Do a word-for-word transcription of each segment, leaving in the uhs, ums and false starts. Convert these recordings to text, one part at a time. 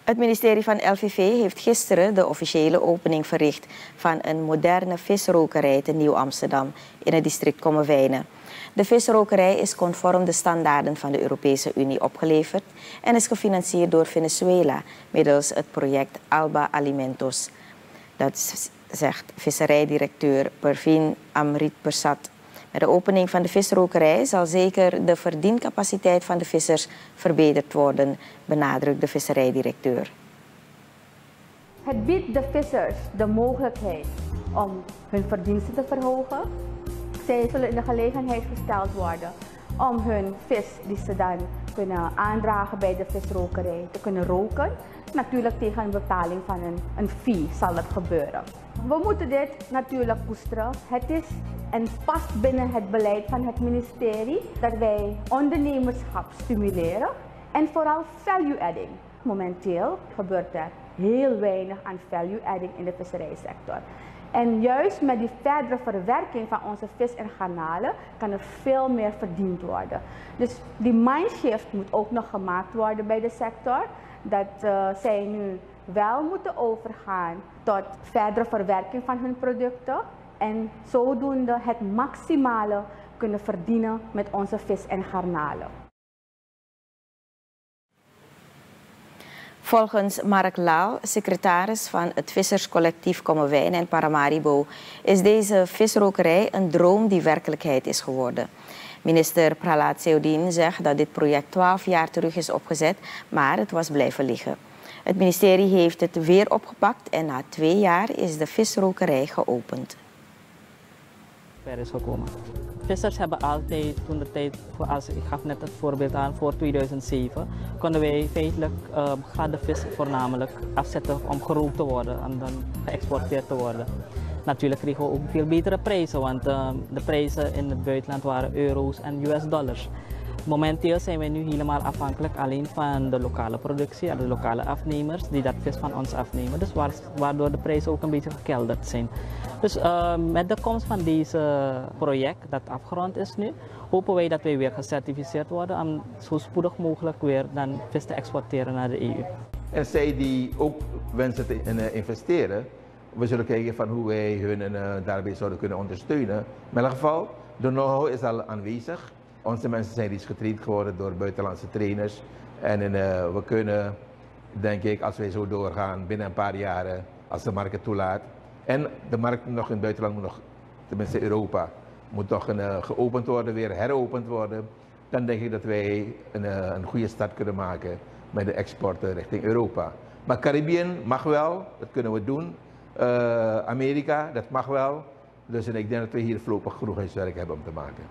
Het ministerie van L V V heeft gisteren de officiële opening verricht van een moderne visrokerij te Nieuw-Amsterdam in het district Kommerwijnen. De visrokerij is conform de standaarden van de Europese Unie opgeleverd en is gefinancierd door Venezuela middels het project Alba Alimentos. Dat zegt visserijdirecteur Pervin Amrit Persat. Met de opening van de visrokerij zal zeker de verdiencapaciteit van de vissers verbeterd worden, benadrukt de visserijdirecteur. Het biedt de vissers de mogelijkheid om hun verdiensten te verhogen. Zij zullen in de gelegenheid gesteld worden om hun vis die ze dan kunnen aandragen bij de visrokerij te kunnen roken. Natuurlijk tegen een betaling van een, een fee zal dat gebeuren. We moeten dit natuurlijk koesteren. Het is en past binnen het beleid van het ministerie dat wij ondernemerschap stimuleren en vooral value adding. Momenteel gebeurt er heel weinig aan value adding in de visserijsector. En juist met die verdere verwerking van onze vis en garnalen kan er veel meer verdiend worden. Dus die mindshift moet ook nog gemaakt worden bij de sector. Dat uh, zij nu wel moeten overgaan tot verdere verwerking van hun producten. En zodoende het maximale kunnen verdienen met onze vis en garnalen. Volgens Mark Laal, secretaris van het visserscollectief Kommerwijnen en Paramaribo, is deze visrokerij een droom die werkelijkheid is geworden. Minister Prahlad Seudin zegt dat dit project twaalf jaar terug is opgezet, maar het was blijven liggen. Het ministerie heeft het weer opgepakt en na twee jaar is de visrokerij geopend. Ver is gekomen. Vissers hebben altijd, toen de tijd, als ik gaf net het voorbeeld aan, voor tweeduizend zeven, konden wij feitelijk uh, gladde vis voornamelijk afzetten om gerookt te worden en dan geëxporteerd te worden. Natuurlijk kregen we ook veel betere prijzen, want uh, de prijzen in het buitenland waren euro's en U S dollars. Momenteel zijn wij nu helemaal afhankelijk alleen van de lokale productie en de lokale afnemers die dat vis van ons afnemen. Dus waardoor de prijzen ook een beetje gekelderd zijn. Dus uh, met de komst van deze project dat afgerond is nu, hopen wij dat wij weer gecertificeerd worden om zo spoedig mogelijk weer dan vis te exporteren naar de E U. En zij die ook wensen te investeren, we zullen kijken van hoe wij hun uh, daarbij zouden kunnen ondersteunen. Maar in ieder geval, de know-how is al aanwezig. Onze mensen zijn reeds getraind geworden door buitenlandse trainers. En uh, we kunnen, denk ik, als wij zo doorgaan, binnen een paar jaren, als de markt het toelaat. En de markt nog in het buitenland moet nog, tenminste Europa, moet nog een, uh, geopend worden, weer heropend worden. Dan denk ik dat wij een, uh, een goede start kunnen maken met de export uh, richting Europa. Maar Caribbean mag wel, dat kunnen we doen. Uh, Amerika, dat mag wel. Dus en ik denk dat we hier voorlopig genoeg huiswerk hebben om te maken.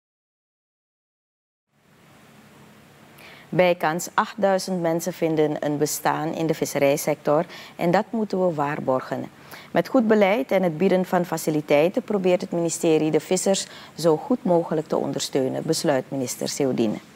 Bijkans achtduizend mensen vinden een bestaan in de visserijsector en dat moeten we waarborgen. Met goed beleid en het bieden van faciliteiten probeert het ministerie de vissers zo goed mogelijk te ondersteunen, besluit minister Seudin.